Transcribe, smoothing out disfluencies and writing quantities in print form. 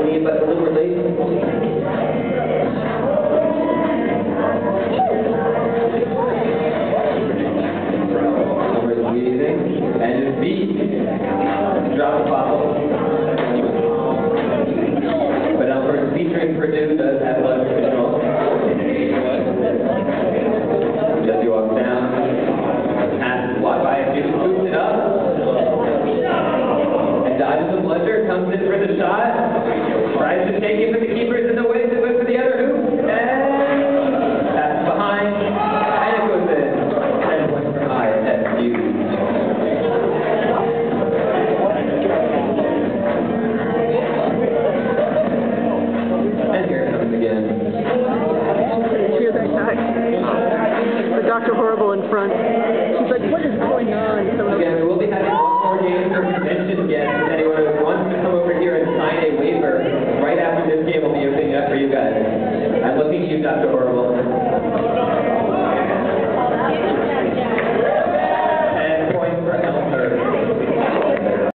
But a little late. Numbers breathing and his feet. Drop the bottle. But now first featuring Purdue does have less control. Jesse walks down. Passes blocked by a few, scoops it up. And dodges the bludger, comes in for the shot. Tries to take it, but the keeper's in the way to look for the other hoop. And that's behind. And it goes in. 10 points for ISU. And here it comes again. Cheer that guy. The Dr. Horrible in front. She's like, what is going on? Again, we will be having one more game for convention guests. Anyone who wants to come over here and sign a waiver right after this game will be opening up for you guys. I'm looking at you, Dr. Horrible.